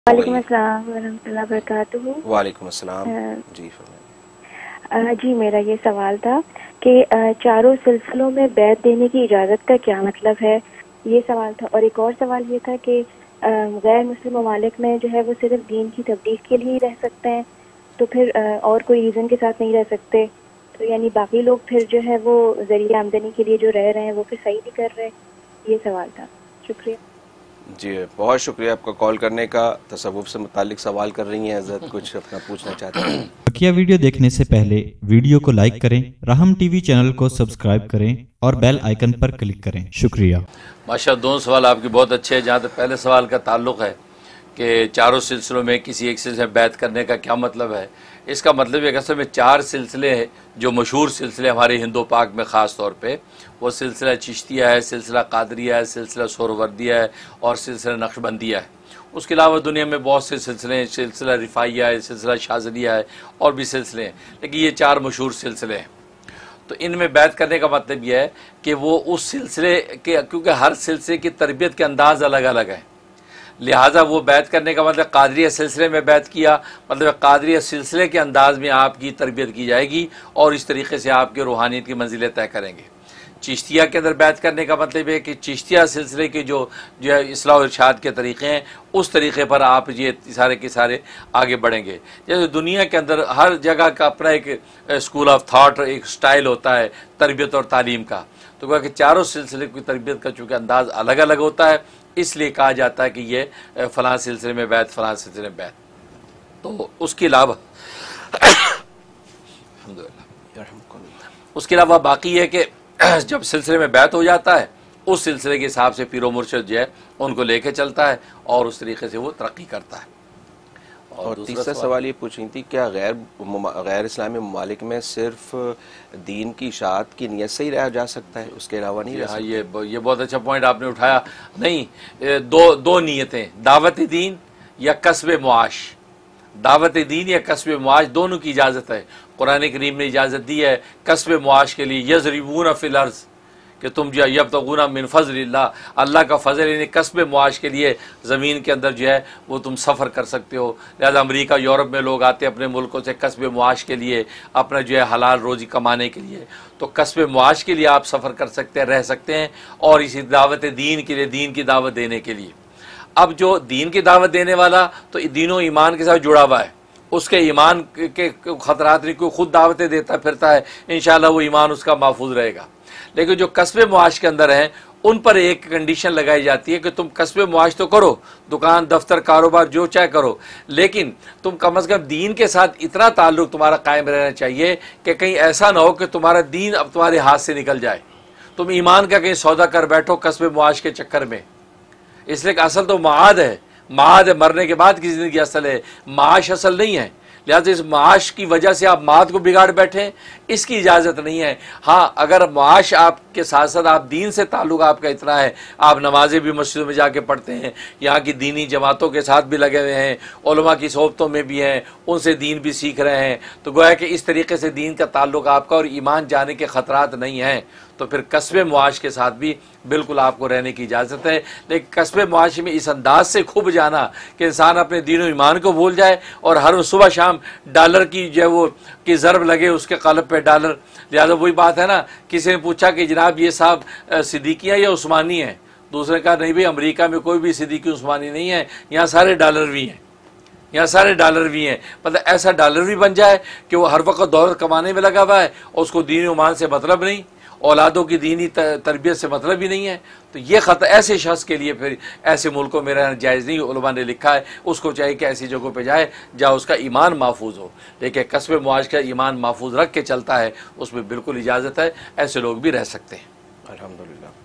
वालेकुम अस्सलाम वरहमतुल्लाहि वबरकातुहू। वालेकुम अस्सलाम। जी फरमाइए। जी मेरा ये सवाल था कि चारों सिलसिलों में बैत देने की इजाज़त का क्या मतलब है, ये सवाल था। और एक और सवाल ये था कि गैर मुस्लिम ममालिक में जो है वो सिर्फ दीन की तबलीग के लिए ही रह सकते हैं, तो फिर और कोई रीज़न के साथ नहीं रह सकते, तो यानी बाकी लोग फिर जो है वो ज़रिए आमदनी के लिए जो रह रहे हैं वो फिर सही नहीं कर रहे। ये सवाल था। शुक्रिया। जी बहुत शुक्रिया आपका कॉल करने का। तसव्वुफ से मुतालिक सवाल कर रही हैं हज़रत, कुछ अपना पूछना चाहते हैं? बकिया वीडियो देखने से पहले वीडियो को लाइक करें, राहम टीवी चैनल को सब्सक्राइब करें और बेल आइकन पर क्लिक करें। शुक्रिया। माशा, दोनों सवाल आपके बहुत अच्छे हैं। जहाँ तक पहले सवाल का ताल्लुक़ है कि चारों सिलसिलों में किसी एक सिलसिले में बैत करने का क्या मतलब है, इसका मतलब एक असल में चार सिलसिले हैं जो मशहूर सिलसिले हमारे हिंदू पाक में ख़ास तौर पे, वो सिलसिला चिश्तिया है, सिलसिला कादरिया है, सिलसिला सोहरवर्दिया है और सिलसिला नक्शबंदिया है। उसके अलावा दुनिया में बहुत से सिलसिले हैं, सिलसिला रिफ़ाइया है, सिलसिला शाज़लिया है और भी सिलसिले हैं, लेकिन ये चार मशहूर सिलसिले हैं। तो इनमें बैत करने का मतलब यह है कि वो उस सिलसिले के, क्योंकि हर सिलसिले की तरबियत के अंदाज़ अलग अलग हैं, लिहाजा वो बैत करने का मतलब कादरिया सिलसिले में बैत किया, मतलब कादरिया सिलसिले के अंदाज़ में आपकी तरबियत की जाएगी और इस तरीके से आपके रूहानियत की मंजिलें तय करेंगे। चिश्तिया के अंदर बैत करने का मतलब है कि चिश्तिया सिलसिले के जो है इस्लाह और इरशाद के तरीक़े हैं, उस तरीक़े पर आप ये सारे के सारे आगे बढ़ेंगे। जैसे दुनिया के अंदर हर जगह का अपना एक स्कूल ऑफ थाट, एक स्टाइल होता है तरबियत और तालीम का, तो कहा कि चारों सिलसिले की तरबियत का चूँकि अंदाज़ अलग अलग होता है, इसलिए कहा जाता है कि ये फ़लाँ सिलसिले में बैत, फ़लाँ सिलसिले में बैत। तो उसके अलावा उसके अलावा बाकी है कि जब सिलसिले में बैत हो जाता है, उस सिलसिले के हिसाब से पीरो मुर्शिद जो है उनको लेके चलता है और उस तरीके से वो तरक्की करता है। और तीसरा सवाल ये पूछ रही थी, क्या गैर इस्लामी ममालिक में सिर्फ दीन की इशाअत की नीयत से ही रहा जा सकता है, उसके अलावा नहीं रह सकता? ये बहुत अच्छा पॉइंट आपने उठाया। नहीं, दो नीयतें, दावत दीन या कस्ब मुआश। दावत दीन या कस्ब मुआश दोनों की इजाज़त है। कुरान करीम ने इजाज़त दी है कस्ब मुआश के लिए, यज़रिबून फिल अर्ज़, कि तुम जो यब्तगूना मिन फ़ज़लिल्लाह, अल्लाह का फ़ज़ल, यानी कस्ब मुआश के लिए ज़मीन के अंदर जो है वो तुम सफ़र कर सकते हो। लिहाजा अमरीका यूरोप में लोग आते हैं अपने मुल्कों से कस्ब मुआश के लिए, अपना जो है हलाल रोज़ी कमाने के लिए, तो कस्ब मुआश के लिए आप सफ़र कर सकते हैं, रह सकते हैं, और इसी दावत दीन के लिए, दीन की दावत देने के लिए। अब जो दीन की दावत देने वाला तो दीनों ईमान के साथ जुड़ा हुआ है, उसके ईमान के ख़तरात नहीं, कोई खुद दावतें देता फिरता है, इंशाअल्लाह वो ईमान उसका महफूज रहेगा। लेकिन जो कस्बे मुआश के अंदर हैं, उन पर एक कंडीशन लगाई जाती है कि तुम कस्बे मुआश तो करो, दुकान दफ्तर कारोबार जो चाहे करो, लेकिन तुम कम अज़ कम दीन के साथ इतना ताल्लुक़ तुम्हारा कायम रहना चाहिए कि कहीं ऐसा ना हो कि तुम्हारा दीन अब तुम्हारे हाथ से निकल जाए, तुम ईमान का कहीं सौदा कर बैठो कस्बे मुआश के चक्कर में। इसलिए असल तो माद है, माद है, मरने के बाद की ज़िंदगी असल है, माश असल नहीं है। लिहाजा इस माश की वजह से आप माद को बिगाड़ बैठे, इसकी इजाज़त नहीं है। हाँ, अगर माश आपके साथ साथ आप दीन से ताल्लुक़ आपका इतना है, आप नमाज़ें भी मस्जिदों में जाके पढ़ते हैं, यहाँ की दीनी जमातों के साथ भी लगे हुए हैं, उलमा की सोबतों में भी हैं, उनसे दीन भी सीख रहे हैं, तो गोया कि इस तरीके से दीन का ताल्लुक़ आपका और ईमान जाने के ख़तरात नहीं हैं, तो फिर कस्बे मुआश के साथ भी बिल्कुल आपको रहने की इजाज़त है। लेकिन कस्बे मुआश में इस अंदाज से खूब जाना कि इंसान अपने दीन और ईमान को भूल जाए और हर सुबह शाम डॉलर की जो है वो की ज़रब लगे उसके क़ल्ब पे डॉलर। लिहाजा वही बात है ना, किसी ने पूछा कि जनाब ये साहब सिद्दीकिया या उस्मानी हैं, दूसरे कहा नहीं भाई, अमेरिका में कोई भी सिद्दीकी उस्मानी नहीं है, यहाँ सारे डॉलर भी हैं, यहाँ सारे डॉलर भी हैं। मतलब ऐसा डॉलर भी बन जाए कि वो हर वक्त दौलत कमाने में लगा हुआ है और उसको दीन ईमान से मतलब नहीं, औलादों की दीनी तरबियत से मतलब ही नहीं है, तो ये ख़त ऐसे शख्स के लिए फिर ऐसे मुल्कों में रहना जायज़ नहीं। उलमा ने लिखा है उसको चाहिए कि ऐसी जगहों पे जाए जहाँ उसका ईमान महफूज हो, लेकिन कस्ब मुआश का ईमान महफूज रख के चलता है, उसमें बिल्कुल इजाज़त है, ऐसे लोग भी रह सकते हैं। अल्हम्दुलिल्लाह।